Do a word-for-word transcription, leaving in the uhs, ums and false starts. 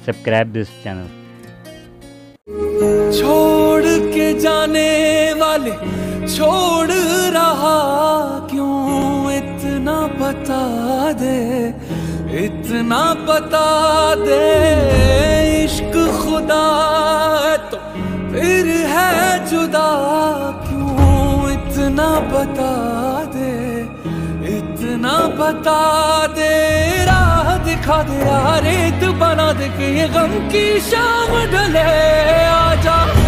subscribe this channel. छोड़ के जाने वाले छोड़ रहा क्यों, इतना बता दे, इतना बता दे। इश्क खुदा तो फिर है जुदा क्यों, इतना बता दे, इतना बता दे। राह दिखा दे यार, रेत बना दे कि ये गम की शाम ढले। आजा